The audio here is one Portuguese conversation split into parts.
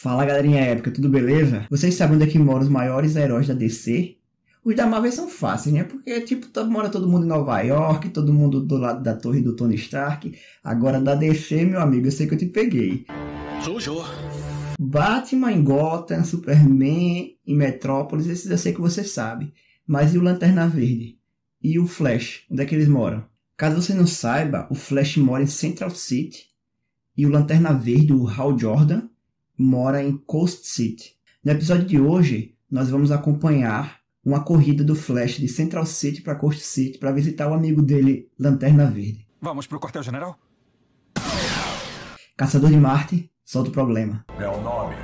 Fala galerinha épica, tudo beleza? Vocês sabem onde é que moram os maiores heróis da DC? Os da Marvel são fáceis, né? Porque, tipo, mora todo mundo em Nova York, todo mundo do lado da torre do Tony Stark. Agora da DC, meu amigo, eu sei que eu te peguei. Sujou. Batman em Gotham, Superman em Metrópolis, esses eu sei que você sabe. Mas e o Lanterna Verde? E o Flash? Onde é que eles moram? Caso você não saiba, o Flash mora em Central City. E o Lanterna Verde, o Hal Jordan, mora em Coast City. No episódio de hoje, nós vamos acompanhar uma corrida do Flash de Central City para Coast City para visitar o amigo dele, Lanterna Verde. Vamos pro quartel-general? Caçador de Marte, solta o problema. Meu nome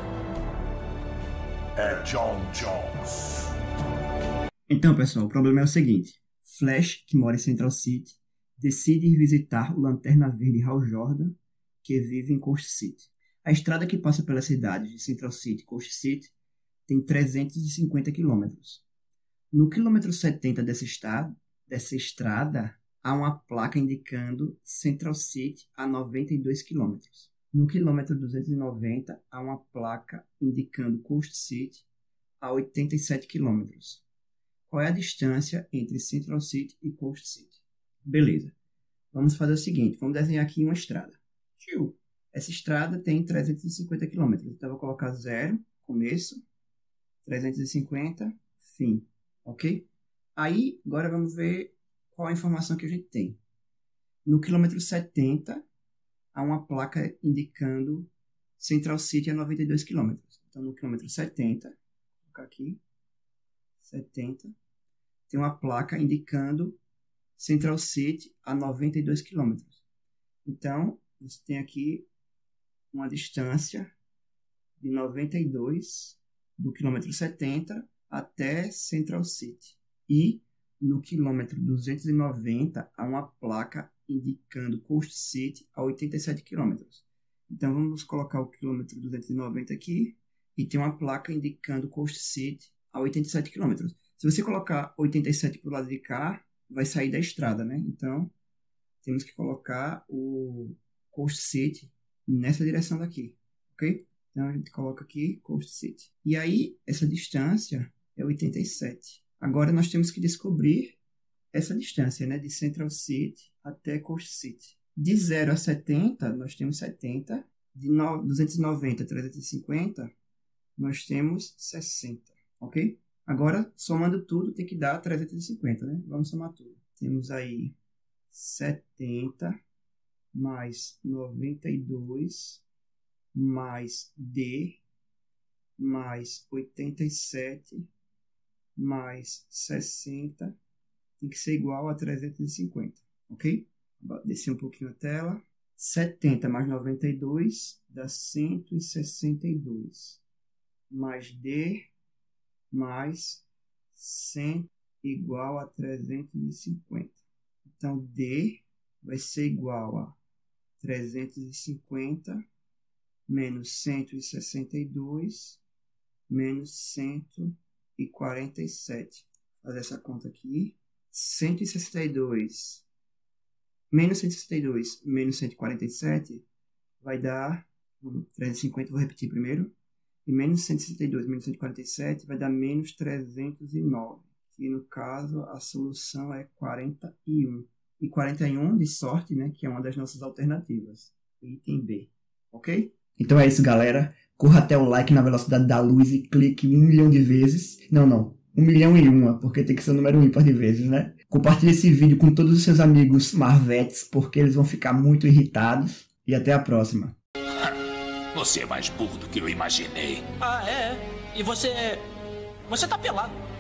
é John Jones. Então, pessoal, o problema é o seguinte. Flash, que mora em Central City, decide ir visitar o Lanterna Verde Hal Jordan, que vive em Coast City. A estrada que passa pela cidade de Central City e Coast City tem 350 quilômetros. No quilômetro 70 dessa estrada, há uma placa indicando Central City a 92 quilômetros. No quilômetro 290, há uma placa indicando Coast City a 87 quilômetros. Qual é a distância entre Central City e Coast City? Beleza. Vamos fazer o seguinte, vamos desenhar aqui uma estrada. Essa estrada tem 350 km. Então, eu vou colocar 0, começo, 350, fim. Ok? Aí, agora vamos ver qual a informação que a gente tem. No quilômetro 70, há uma placa indicando Central City a 92 km. Então, no quilômetro 70, vou colocar aqui, 70, tem uma placa indicando Central City a 92 km. Então, você tem aqui uma distância de 92 do quilômetro 70 até Central City. E no quilômetro 290 há uma placa indicando Coast City a 87 km. Então vamos colocar o quilômetro 290 aqui e tem uma placa indicando Coast City a 87 km. Se você colocar 87 para o lado de cá, vai sair da estrada, né? Então temos que colocar o Coast City nessa direção daqui, ok? Então a gente coloca aqui Coast City. E aí essa distância é 87. Agora nós temos que descobrir essa distância, né? De Central City até Coast City. De 0 a 70, nós temos 70. De 290 a 350, nós temos 60, ok? Agora, somando tudo, tem que dar 350, né? Vamos somar tudo. Temos aí 70 mais 92 mais D mais 87 mais 60 tem que ser igual a 350, ok? Vou descer um pouquinho a tela. 70 mais 92 dá 162 mais D mais 100 igual a 350. Então, D vai ser igual a 350 menos 162 menos 147. Vou fazer essa conta aqui. 162 menos 162 menos 147 vai dar 350, vou repetir primeiro. E menos 162 menos 147 vai dar menos 309. Que no caso a solução é 41. E 41 de sorte, né? Que é uma das nossas alternativas. Item B. Ok? Então é isso, galera. Corra até o like na velocidade da luz e clique 1 milhão de vezes. Não. 1 milhão e uma, porque tem que ser o número ímpar de vezes, né? Compartilhe esse vídeo com todos os seus amigos Marvetes, porque eles vão ficar muito irritados. E até a próxima. Você é mais burro do que eu imaginei. Ah, é? E você tá pelado.